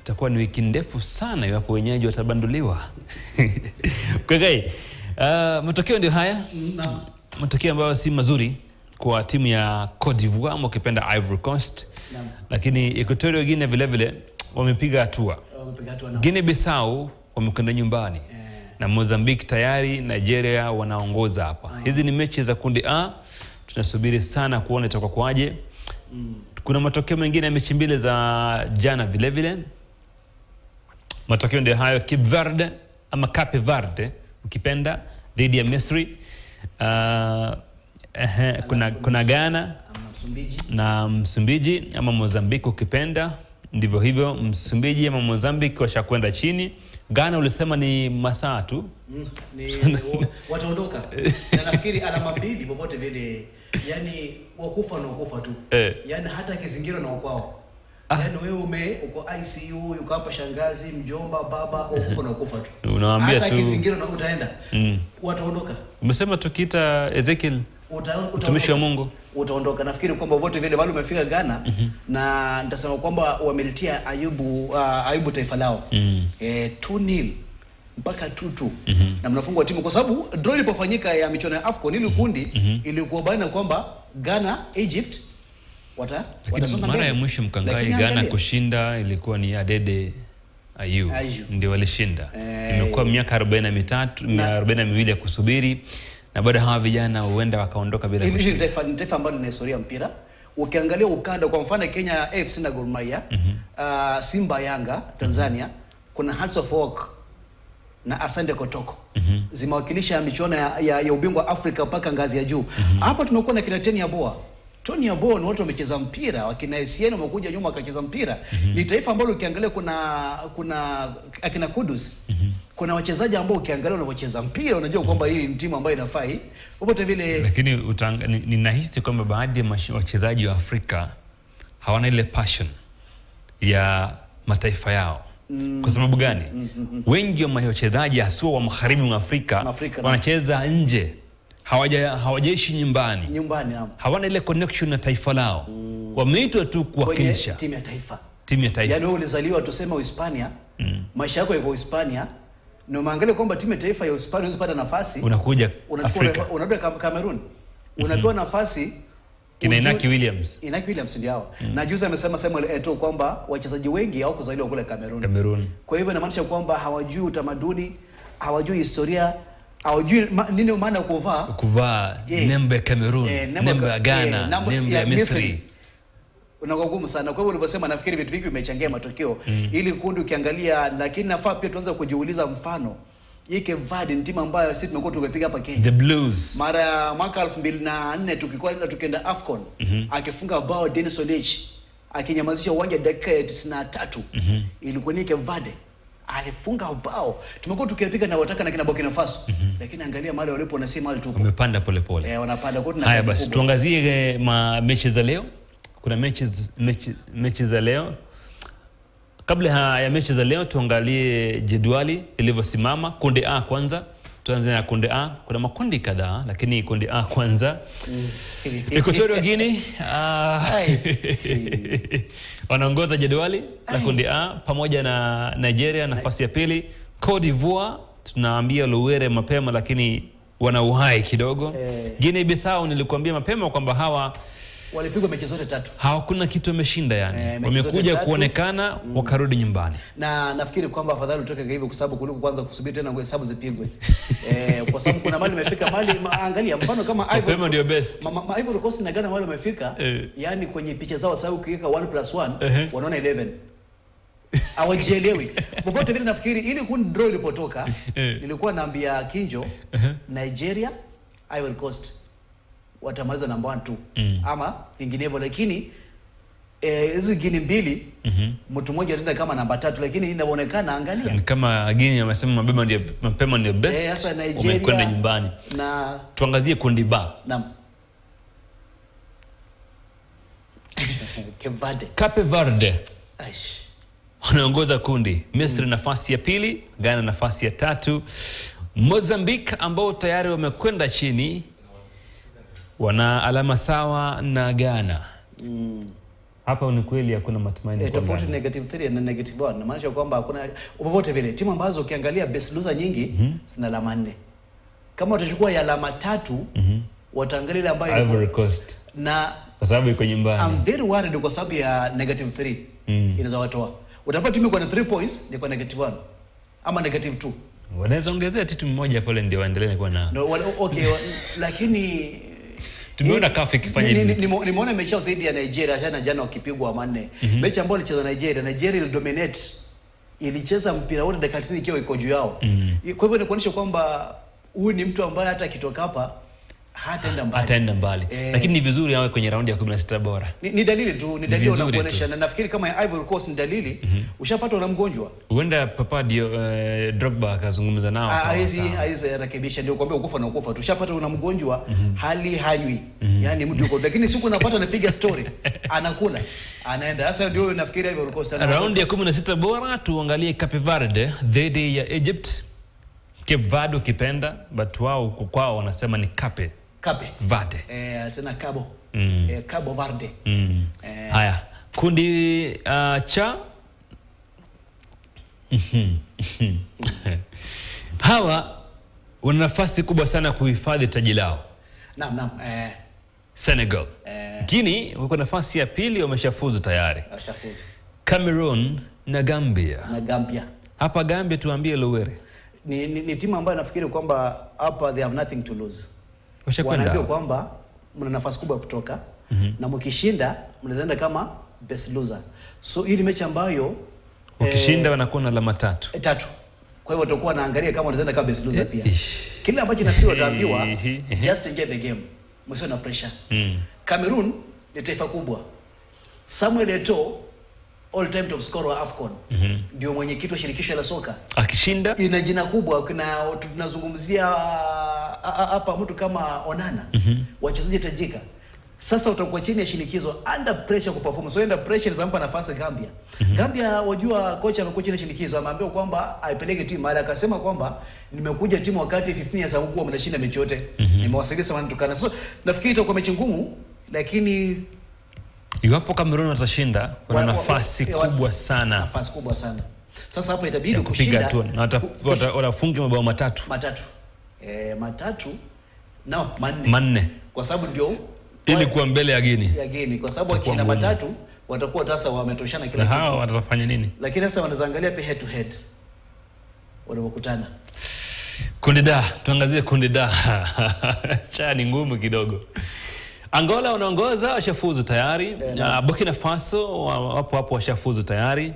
itakuwa ni wiki ndefu sana iwapo wenyeji watabanduliwa. Kwa hiyo matokeo ndio haya. Matokeo ambayo si mazuri kwa timu ya Cote d'Ivoire ama ukipenda Ivory Coast. Lakini Equatorial Guinea vile vile wamepiga hatua. Guinea Bissau wamekwenda nyumbani. Na Mozambique tayari, Nigeria wanaongoza hapa. Hizi ni mechi za kundi A. Tunasubiri sana kuona itakuwa kwaje. Kuna matokeo mengine ya mechi mbili za jana vile vile. Matokeo ndio hayo. Cape Verde ama Cape Verde ukipenda dhidi ya Misri. Kuna Ghana na Msumbiji ama Mozambique ukipenda. Ndivyo hivyo, Msumbiji ama Mozambique washakwenda chini. Ghana ulisema ni masaa tu. Wataondoka. Na nafikiri alama mbili popote vile, yani wakufa na wakufa tu. Yani hata kizingira na kwao. Yani wewe uko ICU, uko hapa shangazi, mjomba, baba, wakufa na wakufa tu. Unawaambia tu. Hata kizingira na utaenda. Wataondoka. Umesema tukiita Ezekiel mtumishi wa Mungu utaondoka. Nafikiri kwamba wote vile bado umefika Ghana na nitasema kwamba wamelitia aibu taifa lao. 2-0 mpaka 2-2 na mnafungwa timu kwa sababu draw ilipofanyika ya michuano ya AFCON ile kundi ilikuwa baina kwamba Ghana, Egypt watasonga mbele. Mara ya mwisho mkangai Ghana kushinda ilikuwa ni Adede Ayu. Ndio walishinda. Imekuwa miaka 42 ya kusubiri. Na bado hawa vijana huenda wakaondoka bila kushinda. Hili ni taifa ambalo lina historia mpira. Ukiangalia ukanda kwa mfano Kenya AFC na Gor Mahia, Simba Yanga Tanzania, kuna Hearts of Oak na Asante Kotoko. Zimewakilisha michuano ya ubingwa Afrika mpaka ngazi ya juu. Hapa tumekuwa na kina Tony Aboa ni watu wamecheza mpira, wakina Esieno wamekuja nyuma wakacheza mpira. Ni taifa ambalo ukiangalia kuna akina Kudus. Kuna wachezaji ambao ukiangalia wanacheza mpira unajua kwamba hii ni timu ambayo inafaa. Popote vile lakini ninahisi kwamba baadhi ya wachezaji wa Afrika hawana ile passion ya mataifa yao. Kwa sababu gani? Wengi wa wachezaji hasa wa magharibi mwa Afrika wanacheza nje. Hawajaishi nyumbani. Hawana ile connection na taifa lao. Wameitwa tu kuwakilisha timu ya taifa. Yaani wewe ulizaliwa tuseme Uhispania, maisha yako yako Uhispania, na umeangalia kwamba timu ya taifa ya Uhispania unapata nafasi, unakuja Afrika. Unaenda Cameroon. Unapewa nafasi Inaki Williams ndio. Na juzi amesema Samuel Eto'o kwamba wachezaji wengi hawakuzaliwa kule Cameroon. Kwa hivyo inamaanisha kwamba hawajui utamaduni, hawajui historia, hawajui nini maana kuvaa nembe ya Cameroon, nembe ya Ghana, nembe ya Misri. Unakuwa gumu sana. Kwa hivyo ulivyosema nafikiri vitu vingi vimechangia matokeo. Ili kundi ukiangalia, lakini nafaa pia tuanze kujiuliza mfano. Cape Verde ni timu ambayo sisi tumekuwa tukipiga hapa Kenya. The Blues. Mara mwaka 2004 tukienda AFCON, akifunga bao Dennis Oliech, akinyamazisha uwanja dakika 93. Ilikuwa ni Cape Verde. Alifunga bao. Tumekuwa tukipiga na wataka na kina Burkina Faso. Lakini angalia mahali walipo na si mahali tupo. Wamepanda pole pole. Wanapanda kwa tuna. Haya basi tuangazie mechi za leo. Kuna mechi za leo. Kabla ya mechi za leo tuangalie jedwali ilivyosimama. Kundi A kwanza. Tuanze na kundi A. Kuna makundi kadhaa lakini kundi A kwanza. Equatorial Guinea wanaongoza jedwali la kundi A pamoja na Nigeria nafasi ya pili. Cote d'Ivoire tunaambia Luwere mapema lakini wana uhai kidogo. Guinea Bissau nilikuambia mapema kwamba hawa walipigwa mechi zote 3. Hawakuna kitu wameshinda yani. Wamekuja kuonekana wakarudi nyumbani. Na nafikiri kwamba afadhali utoke hivyo kwa sababu kuliko kwanza kusubiri tena hesabu zipigwe. Kwa sababu kuna mali imefika mali angalia mfano kama Ivory ndio best. Ivory Coast na Ghana wale wamefika yani kwenye picha zao sasa ukiweka 1+1 wanaona 11. Hawajielewi. Popote vile nafikiri ili kundi draw ilipotoka nilikuwa naambia Kinjo Nigeria, Ivory Coast watamaliza namba 1 tu ama vinginevyo, lakini hizi Guinea mbili mtu mmoja ataenda kama namba 3 lakini inaonekana angalia kama Guinea wamesema mapema ndio best. Sasa Nigeria wamekwenda nyumbani. Na tuangazie kundi B. Naam. Cape Verde wanaongoza kundi. Misri nafasi ya pili, Ghana nafasi ya 3. Mozambique ambao tayari wamekwenda chini wana alama sawa na Ghana. Hapa ni kweli hakuna matumaini. Tofauti -3 na -1 inamaanisha kwamba hakuna popote vile timu ambazo ukiangalia best loser nyingi zina alama 4. Kama utachukua ya alama 3 wataangalia ile ambayo Ivory Coast. Na kwa sababu iko nyumbani. I'm very worried kwa sababu ya -3 inaweza watoa. Utapata timu kwa 3 points ni kwa -1 ama -2. Wanaweza ongezea timu moja pale ndio waendelee kwa na. No, okay, lakini tumeona CAF ikifanya hivi. Nimeona mechi dhidi ya Nigeria jana wakipigwa 4. Mechi ambayo ilicheza Nigeria ilidominate. Ilicheza mpira wote dakika 90 ikiwa iko juu yao. Kwa hivyo ni kuonyesha kwamba huyu ni mtu ambaye hata akitoka hapa hataenda mbali. Lakini ni vizuri awe kwenye raundi ya 16 bora. Ni dalili tu, ni dalili unakuonesha, na nafikiri kama ya Ivory Coast ni dalili ushapata una mgonjwa. Huenda Papa Drogba akazungumza nao. Haizi rekebisha, ndio kwambia ukufa na ukufa. Tushapata una mgonjwa, hali hanywi. Yaani mtu yuko, lakini siku unapata anapiga story, anakula, anaenda. Sasa ndio nafikiri Ivory Coast raundi ya 16 bora. Tuangalie Cape Verde dhidi ya Egypt. Cape Verde ukipenda, but wao kwao wanasema ni Cape Verde. Tena Cabo. Cabo Verde. Haya, kundi cha hawa wana nafasi kubwa sana kuhifadhi taji lao. Naam. Senegal. Lakini wako nafasi ya pili, wameshafuzu tayari. Washafuzu. Cameroon na Gambia. Hapa Gambia tuambie Luwere. Ni timu ambayo nafikiri kwamba hapa they have nothing to lose. Wanaambia kwamba mna nafasi kubwa kutoka na mkishinda mnaenda kama best loser. So hii ni mechi ambayo ukishinda wanakuwa na alama 3. Kwa hivyo watakuwa naangalia kama wanaenda kama best loser pia. Kile ambacho nafikiri wataambiwa just enjoy the game. Msio na pressure. Cameroon ni taifa kubwa. Samuel Eto'o all time top scorer wa AFCON. Ndio mwenyekiti wa shirikisho la soka. Akishinda ina jina kubwa. Tunazungumzia hapa mtu kama Onana. Wachezaji tajika. Sasa utakuwa chini ya shinikizo, under pressure kuperform. So under pressure inampa nafasi Gambia. Gambia wajua kocha amekuwa chini ya shinikizo, ameambiwa kwamba aipeleke timu, mara akasema kwamba nimekuja timu wakati 15 years ago mnashinda mechi yote. Nimewasaidia wanatukana. So nafikiri itakuwa mechi ngumu, lakini iwapo Cameroon watashinda wana nafasi kubwa sana. Nafasi kubwa sana. Sasa hapo itabidi kushinda tu na watafunga mabao 3. Manne. Kwa sababu ndio ili kuwa mbele ya Guinea. Kwa sababu wakina 3 watakuwa sasa wametoshana kila kitu. Hao watafanya nini? Lakini sasa wanaangalia pia head to head. Wanapokutana. Kundi D, tuangazie kundi D. Cha ni ngumu kidogo. Angola wanaongoza, washafuzu tayari. Burkina Faso hapo washafuzu tayari.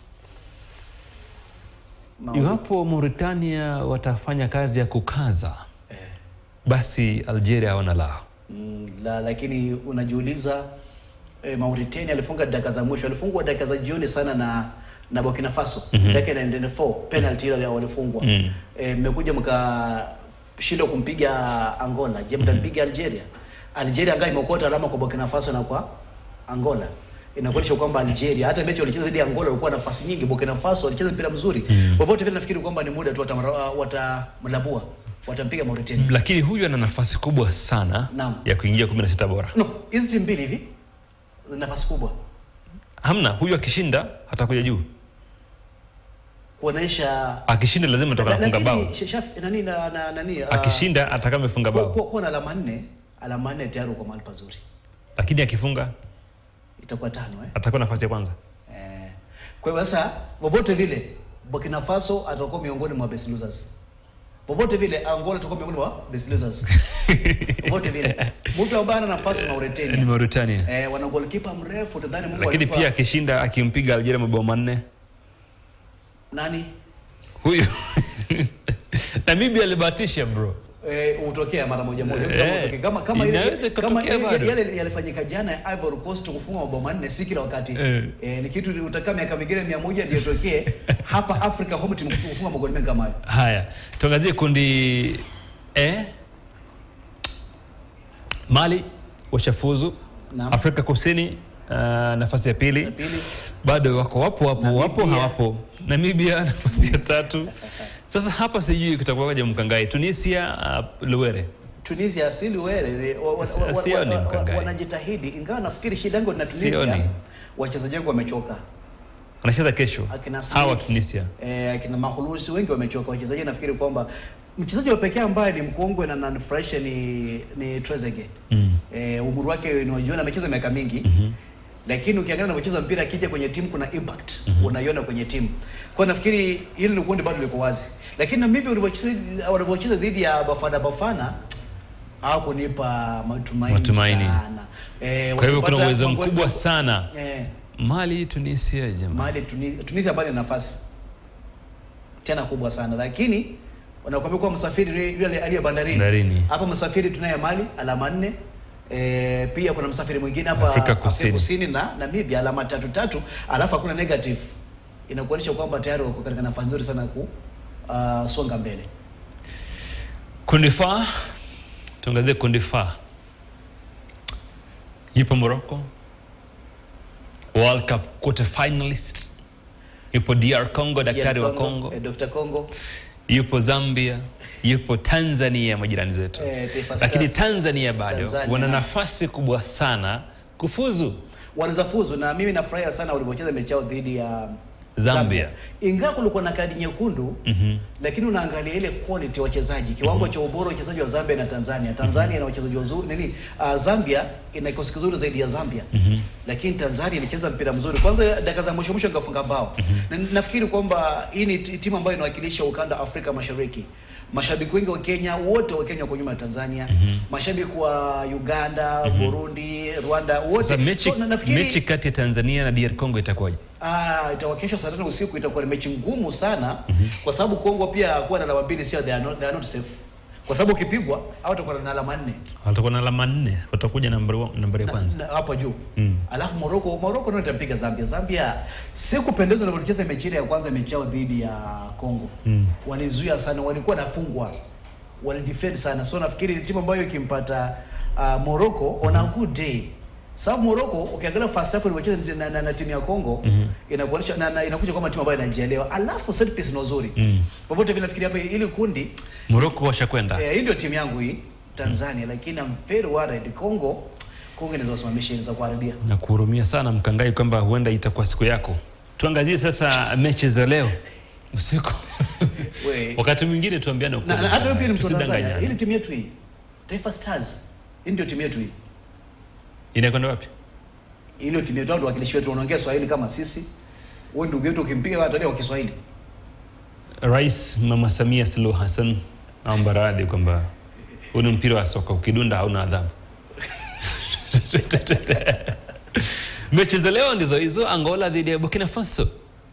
Iwapo Mauritania watafanya kazi ya kukaza, basi Algeria hawana lao. Lakini unajiuliza, Mauritania alifunga dakika za mwisho, alifungwa dakika za jioni sana na Burkina Faso. Dakika 94 penalty ile walifungwa. Mmekuja mkashinda kumpiga Angola. Je, mtampiga Algeria? Algeria angai imekota alama kwa Burkina Faso na kwa Angola. Inakuonyesha kwamba Algeria hata mechi walicheza dhidi ya Angola walikuwa na nafasi nyingi. Burkina Faso walicheza mpira mzuri. Kwa hivyo vile nafikiri kwamba ni muda tu watamlabua. Watampiga Mauritania. Lakini huyu ana nafasi kubwa sana ya kuingia 16 bora. Hizi timu mbili hivi nafasi kubwa. Hamna, huyu akishinda atakuja juu. Kuonesha akishinda lazima atakuwa anafunga bao. Akishinda atakamefunga bao. Kwa na alama 4 tayari kwa mahali pazuri. Lakini akifunga itakuwa 5 atakuwa nafasi ya kwanza. Kwa hivyo sasa vovote vile Burkina Faso atakuwa miongoni mwa best losers. Vovote vile Angola atakuwa miongoni mwa best losers. Vovote vile mtu ambaye ana nafasi Mauritania. Ni Mauritania. Wana goalkeeper mrefu tadhani Mungu. Lakini pia akishinda akimpiga Algeria mabao 4. Nani? Huyu. Namibia alibahatisha bro. Utokea mara moja. Kama yale yalifanyika jana ya Ivory Coast kufunga mabao 4 si kila wakati. Ni kitu utakaa miaka mingine 100 ndio tokee hapa Africa home team kufunga magoli mengi kama hayo. Haya, tuangazie kundi Mali washafuzu. Afrika Kusini nafasi ya pili. Bado wapo hawapo. Namibia nafasi ya 3. Sasa hapa sijui kutakuwa kaje mkangai. Tunisia Luwere. Tunisia asili wanajitahidi, ingawa nafikiri shida yangu na Tunisia wachezaji wangu wamechoka. Wanacheza kesho. Hawa Tunisia. Akina Mahulusi wengi wamechoka wachezaji. Nafikiri kwamba mchezaji wa pekee ambaye ni mkongwe na fresh ni Trezeguet. Umri wake unajiona amecheza miaka mingi. Lakini ukiangalia anapocheza mpira akija kwenye timu kuna impact. Unaiona kwenye timu. Kwa nafikiri hili ni kundi bado liko wazi. Lakini na mimi walipocheza dhidi ya Bafana hawakunipa matumaini sana. Kwa hivyo kuna uwezo mkubwa sana. Mali Tunisia jamaa. Tunisia bado nafasi tena kubwa sana, lakini wanakuambia kwa msafiri yule aliye bandarini. Hapa msafiri tunaye Mali alama 4. Pia kuna msafiri mwingine hapa Afrika Kusini na Namibia alama 3, alafu hakuna negative. Inakuonyesha kwamba tayari wako katika nafasi nzuri sana songa mbele. Kundi F. Tuangazie kundi F. Yupo Morocco, World Cup quarter finalist. Yupo DR Congo, daktari wa Congo. Dr. Congo. Yupo Zambia, yupo Tanzania, majirani zetu. Lakini Tanzania bado wana nafasi kubwa sana kufuzu. Wanaweza fuzu, na mimi nafurahia sana walipocheza mechi yao dhidi ya Zambia. Ingawa kulikuwa na kadi nyekundu, lakini unaangalia ile quality ya wachezaji, kiwango cha ubora wa wachezaji wa Zambia na Tanzania. Tanzania ina wachezaji wazuri, Zambia ina kikosi kizuri zaidi ya Zambia. Lakini Tanzania ilicheza mpira mzuri. Kwanza dakika za mwisho ngafunga bao. Na nafikiri kwamba hii ni timu ambayo inawakilisha ukanda Afrika Mashariki. Mashabiki wengi wa Kenya, wote wa Kenya kwa nyuma ya Tanzania. Mashabiki wa Uganda, Burundi, Rwanda, wote. Mechi kati ya Tanzania na DR Congo itakuwaje? Itakuwa kesho saa 5 usiku. Itakuwa ni mechi ngumu sana, kwa sababu Kongo pia kuwa na alama 2 sio, they are not safe. Kwa sababu ukipigwa au utakuwa na alama 4. Watakuwa na alama 4, watakuja nambari ya kwanza hapo juu. Alafu Morocco ndio itampiga Zambia. Zambia sikupendezwa na walicheza mechi ile ya kwanza, mechi yao dhidi ya Kongo. Walizuia sana, walikuwa nafungwa, walidefend sana. So nafikiri timu ambayo ikimpata Morocco on a good day. Sababu Morocco ukiangalia first half walicheza na timu ya Kongo, inakuonyesha na inakuja kama timu ambayo inajielewa. Alafu set piece nzuri. Popote vile nafikiri hapa ili kundi Morocco washakwenda. Hii ndio timu yangu hii Tanzania, lakini I'm very worried Kongo inaweza kusimamisha, inaweza kuharibia. Na kuhurumia sana Mkangai kwamba huenda itakuwa siku yako. Tuangazie sasa mechi za leo usiku. Wakati mwingine tuambiane ukweli. Na hata wewe pia ni mtu wa Tanzania. Hii ni timu yetu hii. Taifa Stars. Hii ndio timu yetu hii. Inakwenda wapi? Ile timu yetu, wakilishi wetu wanaongea Swahili kama sisi. Wewe ndugu yetu ukimpiga watalia kwa Kiswahili. Rais Mama Samia Suluhu Hassan naomba radhi kwamba huu ni mpira wa soka, ukidunda hauna adhabu. Mechi za leo ndizo hizo. Angola dhidi ya Burkina Faso.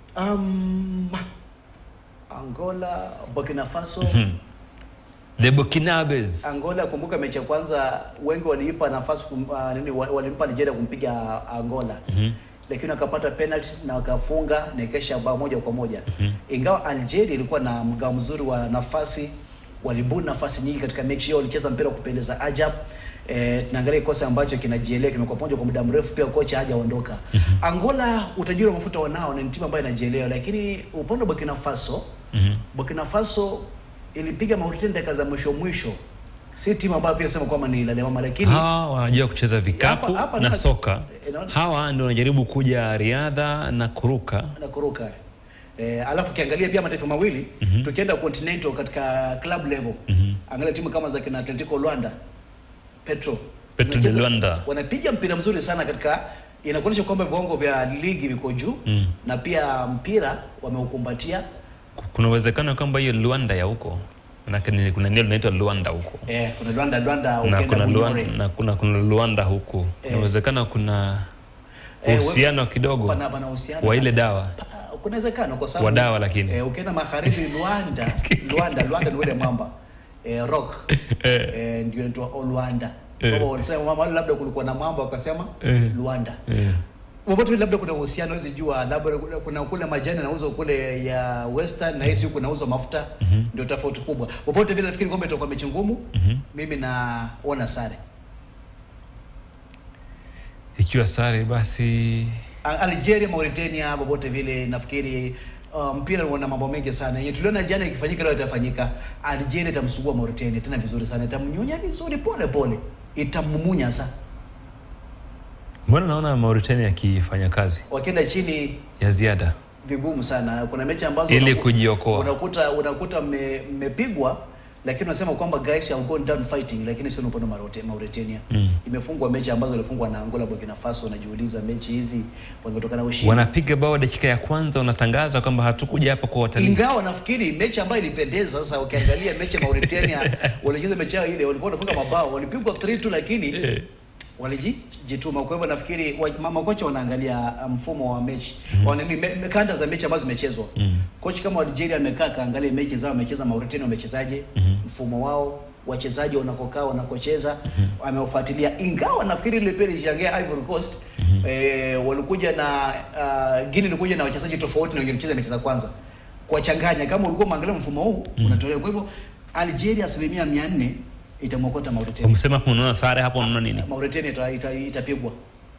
Angola, Burkina Faso. The Burkinabes. Angola, kumbuka mechi ya kwanza wengi waliipa nafasi walimpa Nigeria kumpiga Angola. Lakini akapata penalty na wakafunga na kesha bao 1-1. Ingawa Algeria ilikuwa na mgao mzuri wa nafasi, walibuni nafasi nyingi katika mechi hiyo, walicheza mpira kupendeza ajabu. Tunaangalia kosa ambacho kinajielea, kimekuwa ponjo kwa muda mrefu, pia kocha hajaondoka. Angola utajiri wa mafuta wanao, ni timu ambayo inajielea, lakini upande wa Burkina Faso, Burkina Faso ilipiga Mauritania dakika za mwisho. Si timu ambayo pia sema kwamba ni la mama, lakini wanajua kucheza vikapu na soka. Hawa ndio wanajaribu kuja riadha na kuruka. Alafu kiangalia pia mataifa mawili, tukienda continental katika club level. Angalia timu kama za kina Atletico Luanda, Petro de Luanda. Wanapiga mpira mzuri sana katika, inakuonyesha kwamba viwango vya ligi viko juu, na pia mpira wameukumbatia. Kuna uwezekano kwamba hiyo Luanda ya huko, manake kuna eneo linaitwa Luanda huko. Kuna Luanda na kuna Luanda huko. Inawezekana kuna uhusiano kidogo wa ile dawa. Kuna uwezekano kwa sababu wadawa, lakini ukienda magharibi Luanda ni ile mamba rock ndio inaitwa Luanda. Kwa walisema mama labda kulikuwa na mambo wakasema Luanda. Wapo labda kuna uhusiano, hizi jua labda kuna kule majani nauza kule ya western na hisi huko nauza mafuta, ndio tofauti kubwa. Popote vile nafikiri kwamba itakuwa mechi ngumu. Mimi naona sare. Ikiwa sare basi Algeria Mauritania, popote vile nafikiri mpira una mambo mengi sana. Yenye tuliona jana ikifanyika leo itafanyika. Algeria itamsugua Mauritania tena vizuri sana. Itamnyunya vizuri pole pole. Itamumunya sana. Mbona naona Mauritania akifanya kazi? Wakienda chini ya ziada. Vigumu sana. Kuna mechi ambazo ili kujiokoa. Unakuta mmepigwa lakini unasema kwamba guys are going down fighting, lakini sio upande wa Mauritania. Imefungwa mechi ambazo ilifungwa na Angola, Burkina Faso. Unajiuliza mechi hizi wangetokana ushindi. Wanapiga bao dakika ya kwanza, wanatangaza kwamba hatukuja hapa kwa watalii. Ingawa nafikiri mechi ambayo ilipendeza sasa ukiangalia mechi ya Mauritania walicheza mechi yao ile walikuwa wanafunga mabao, walipigwa 3-2 lakini walijituma. Kwa hivyo nafikiri makocha wanaangalia mfumo wa mechi. Kanda za mechi ambazo zimechezwa. Coach kama Algeria amekaa kaangalia mechi zao wamecheza, Mauritania wamechezaje, mfumo wao, wachezaji wanakokaa wanakocheza, amewafuatilia. Ingawa nafikiri ile pele ilishangaa Ivory Coast walikuja na Guinea ilikuja na wachezaji tofauti na wengine mechi za kwanza. Kuwachanganya kama ulikuwa umeangalia mfumo huu unatolewa. Kwa hivyo Algeria 400% itamwokota Mauritania. Umesema hapo unaona sare, hapo unaona nini? Mauritania itapigwa.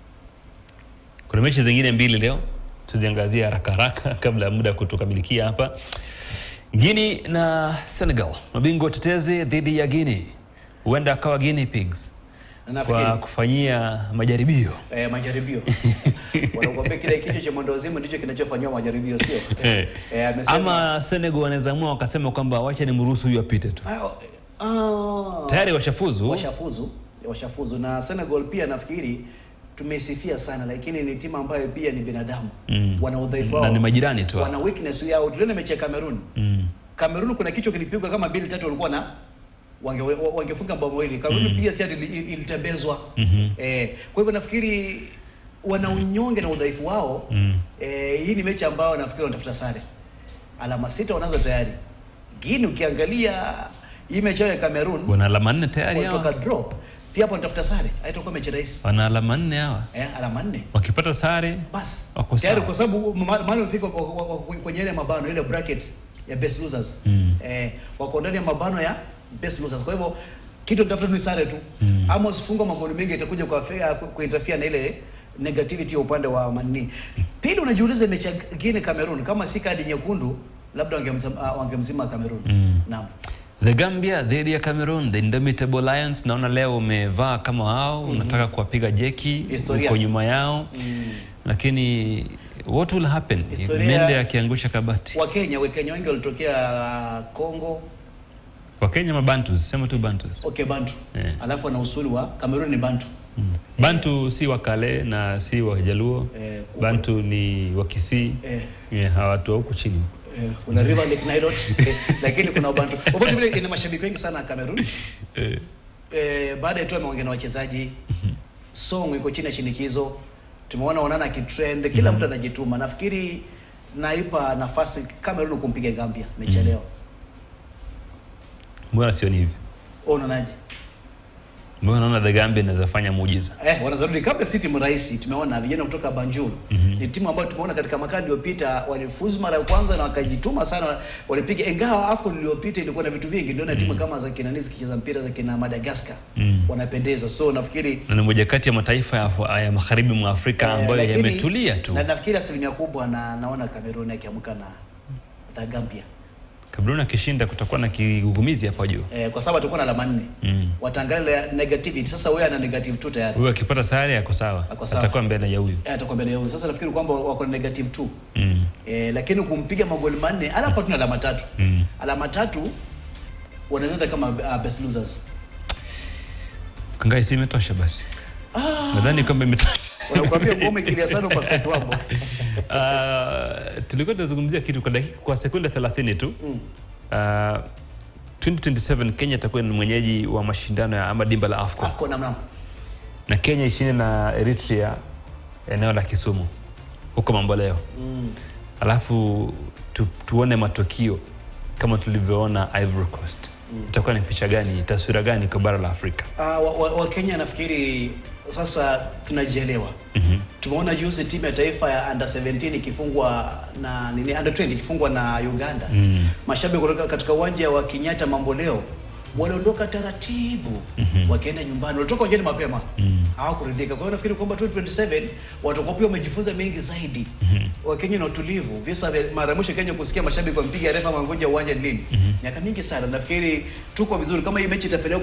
Kuna mechi zingine mbili leo tuziangazia haraka kabla ya muda kutukamilikia hapa. Guinea na Senegal, mabingwa tetezi dhidi ya Guinea. Huenda akawa Guinea Pigs kwa kufanyia majaribio. Majaribio. Wanakuambia kile kitu cha mwendo wazimu ndicho kinachofanywa majaribio, sio? Ama Senegal wanaweza amua wakasema kwamba wacha ni mruhusu huyu apite tu. Tayari washafuzu na Senegal pia nafikiri tumesifia sana, lakini ni timu ambayo pia ni binadamu. Wana udhaifu wao. Na ni majirani tu. Wana weakness yao. Tuliona mechi ya Cameroon. Cameroon kuna kichwa kilipigwa kama 2-3 walikuwa na wangefunga bao mawili. Cameroon pia si ilitembezwa. Kwa hivyo nafikiri wana unyonge na udhaifu wao. Hii ni mechi ambayo nafikiri wanatafuta sare. Alama 6 wanazo tayari. Guinea ukiangalia hii mechi ya Cameroon wana alama 4 tayari hao. Kutoka draw. Pia hapo nitafuta sare. Haitakuwa mechi rahisi. Wana alama 4 hawa. Alama 4. Wakipata sare basi tayari, kwa sababu maana ufika kwenye ile mabano ile bracket ya best losers. Wako ndani ya mabano ya best losers. Kwa hivyo kitu nitafuta ni sare tu. Ama usifungwe magoli mengi itakuja kwa kuinterfere na ile negativity ya upande wa Mani. Pili unajiuliza mechi nyingine Cameroon kama si kadi nyekundu labda wangemzima Cameroon. Naam. The Gambia dhidi ya Cameroon, the Indomitable Lions. Naona leo umevaa kama hao, unataka kuwapiga jeki uko nyuma yao. Lakini what will happen? Mende akiangusha kabati. Wakenya wengi walitokea Kongo. Wakenya mabantus, sema tu bantus. Okay, bantu. Alafu ana usuli wa Cameroon ni bantu. Bantu si wakale na si wajaluo. Bantu ni wakisi. Hawa watu huko chini. Kuna River Lake Nairot, lakini kuna Bantu. Wote vile ina mashabiki wengi sana Cameroon. Baada ya tu ameongea na wachezaji. Song iko chini ya shinikizo. Tumeona Onana kitrend, kila mtu anajituma. Nafikiri naipa nafasi Cameroon kumpiga Gambia mechi leo. Mbona sioni hivi? Unaonaje? Mbona naona the Gambia inaweza fanya muujiza? Wanazarudi kabla City mraisi. Tumeona vijana kutoka Banjul. Ni timu ambayo tumeona katika makadi iliyopita walifuzu mara ya kwanza na wakajituma sana, walipiga. Ingawa AFCON iliyopita ilikuwa na vitu vingi, ndio na timu kama za Kinani zikicheza mpira za kina Madagascar wanapendeza. So nafikiri ni moja kati ya mataifa ya magharibi mwa Afrika ambayo yametulia tu. Na nafikiri asilimia kubwa naona Cameroon akiamka na the Gambia. Cameroon akishinda kutakuwa na kigugumizi hapo juu. Kwa sababu tulikuwa na alama 4. Wataangalia negativity. Sasa wewe ana negative 2 tayari. Wewe akipata sare yako sawa. Atakuwa mbele ya huyu. Atakuwa mbele ya huyu. Sasa nafikiri kwamba wako na negative 2. Lakini kumpiga magoli 4, hapa tuna alama 3. Alama 3 wanaenda kama best losers. Kangai si imetosha basi. Nadhani kwamba imetosha. Wanakuambia ngome kilia sana basket wako. Tulikuwa tunazungumzia kitu kwa sekunde 30 tu. 2027 Kenya itakuwa ni mwenyeji wa mashindano ya Dimba la AFCON. Na Kenya ishinde na Eritrea eneo la Kisumu huko Mamboleo. Alafu tuone matokeo kama tulivyoona Ivory Coast. Itakuwa ni picha gani, taswira gani kwa bara la Afrika? Wa Kenya nafikiri sasa tunajielewa. Tumeona juzi timu ya taifa ya under 17 ikifungwa na under 20 ikifungwa na Uganda. Mashabiki kutoka katika uwanja wa Kenyatta Mamboleo waliondoka taratibu, wakaenda nyumbani. Walitoka uwanjani mapema. hawakuridhika. Kwa hiyo nafikiri kwamba 2027 watakuwa pia wamejifunza mengi zaidi. Wakenya na utulivu. Visa vya mara mwisho Kenya kusikia mashabiki wampiga refa mangoja uwanja lini. Miaka mingi sana. Nafikiri tuko vizuri kama hii mechi itapelekwa